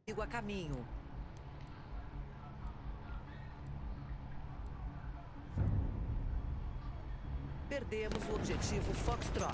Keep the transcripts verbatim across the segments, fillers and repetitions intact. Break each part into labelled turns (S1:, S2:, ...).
S1: A caminho. Perdemos o objetivo Foxtrot.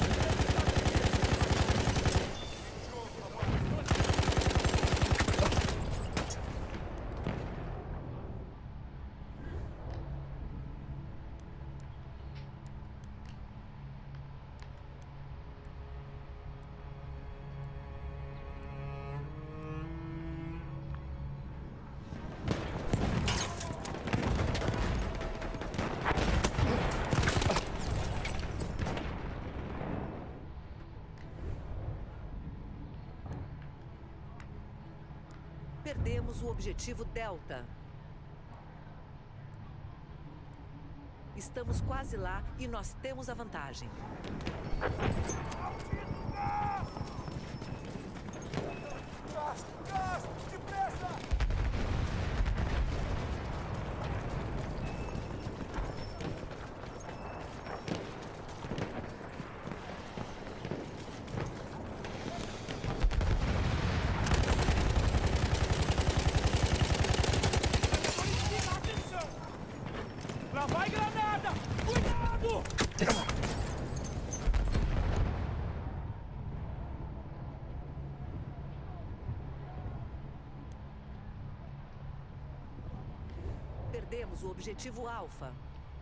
S1: Perdemos o objetivo Delta. Estamos quase lá e nós temos a vantagem.
S2: Gás! Gás! Depressa! Lá vai granada! Cuidado!
S1: Perdemos o objetivo Alfa.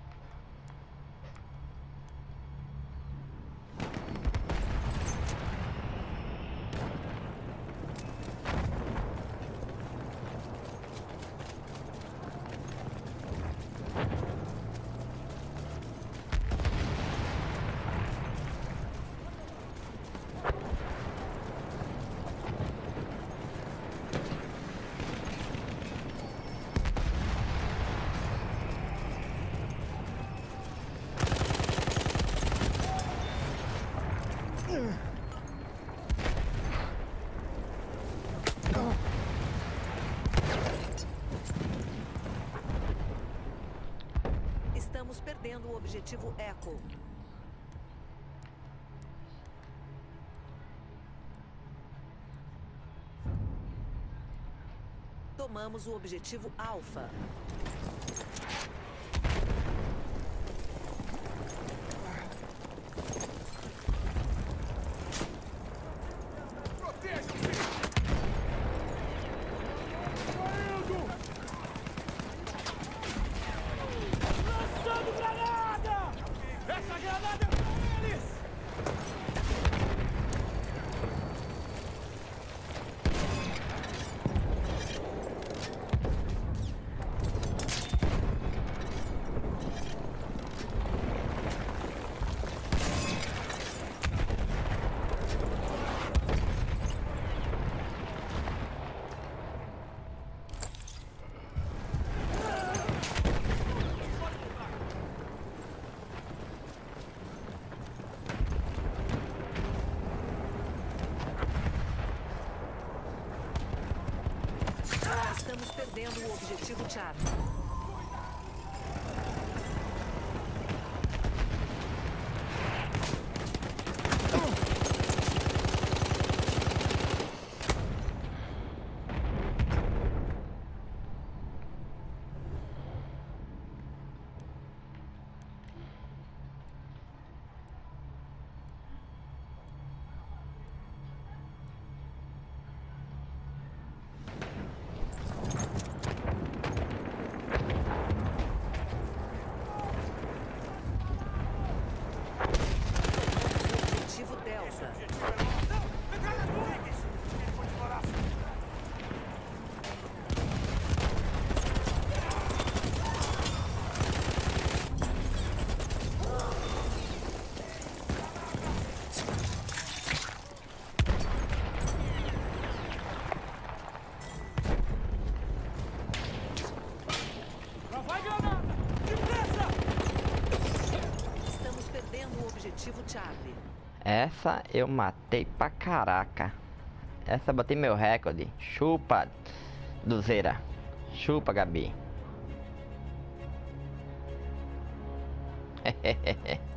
S1: Estamos perdendo o objetivo Echo. Tomamos o objetivo Alfa.
S2: Essa granada é pra eles!
S1: Estamos perdendo o objetivo Charlie.
S2: Lá vai granada! Depressa!
S1: Estamos perdendo o objetivo Charlie.
S3: Essa eu matei pra caraca. Essa eu botei meu recorde. Chupa, Duzeira. Chupa, Gabi.